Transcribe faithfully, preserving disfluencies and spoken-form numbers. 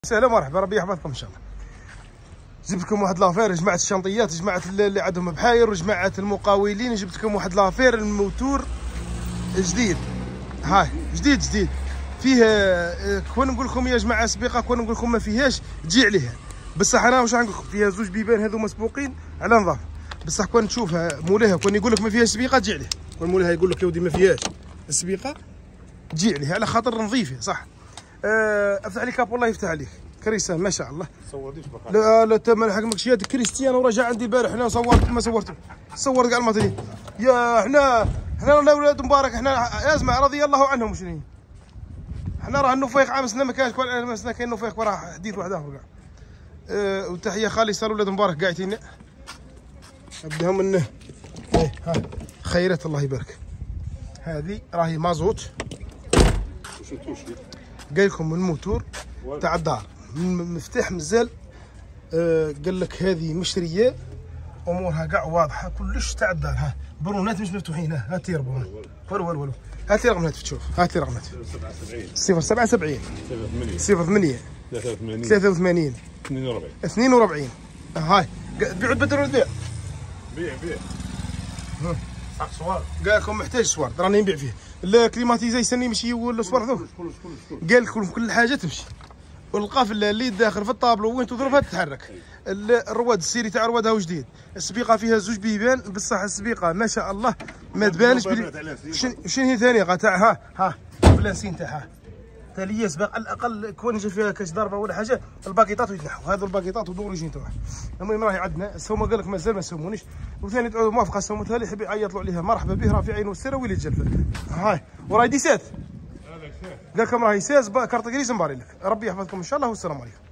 سهلا مرحبا، ربي يحفظكم ان شاء الله. جبت لكم واحد لافير، جماعه الشنطيات، جماعه اللي عندهم بحاير وجماعه المقاولين. جبت لكم واحد لافير الموتور جديد، هاي جديد جديد فيه. كون نقول لكم يا جماعه سبيقه، كون نقول لكم ما فيهاش تجي عليها، بصح انا واش نقول لكم، فيها زوج بيبان هذو مسبوقين على نظافه. بصح كون تشوفها مولاها، كون يقول لك ما فيهاش سبيقه تجي عليها، كون مولاها يقول لك يا ودي ما فيهاش السبيقه تجي عليها على خاطر نظيفه صح. أه افتح عليك كاب، والله يفتح عليك. كريستيان ما شاء الله. صورتيش بقى؟ لا لا تم الحق مكشيات كريستيانو ورجع عندي البارح. هنا صورت ما صورت، صورت كاع الماتريال. يا احنا احنا اولاد مبارك، احنا اسمع رضي الله عنهم شنو. احنا راه النفيق عام سنه ما كانش، كل سنه كاين نفيق وراه حديث واحد اخر كاع. أه وتحيه خالي صار ولاد مبارك قاعدين ابداهم منه. ايه ها خيرات الله يبارك. هذه راهي مازوت. قال لكم الموتور تاع الدار، المفتاح مازال. آه قال لك هذه مشريه، امورها كاع واضحه كلش تاع الدار. ها برونات مش مفتوحين. ها هاتي ربو ولو ولو ولو هاتي رقم هاتف تشوف. هاتي رقم هاتف صفر سبعة سبعين صفر ثمانية ثلاثة وثمانين اثنين وأربعين. هاي بيعوا تبدلوا ولا تبيع؟ بيع بيع. حق صوار. قال لكم محتاج صوار، راني نبيع فيه. الكليماتيزيسيون ماشي ولا صوار ذوك. قال لكم كل حاجه تمشي، والقافله اللي داخل في الطابلو وين تضربها تتحرك. الرواد السيري تاع روادها جديد. السبيقه فيها زوج بيبان، بصح السبيقه ما شاء الله ما تبانش. شنو هي ثانيه تاع ها ها بلاسين تاعها تاليه سباق على الاقل. كون يجي فيها كاش ضربه ولا حاجه الباكيطات ويتنحوا. هذو الباكيطات ودوريجين تاعها. المهم راهي عندنا السومه، قال لك مازال ما سمونيش. وثاني تعود موافقه السومه ثاني يحب يعيط له عليها مرحبا به، راه في عينه السيره ويلي تجلفه. هاي وراهي ديسات. قال لكم راهي ساز كارت جريس مباري لك. ربي يحفظكم ان شاء الله والسلام عليكم.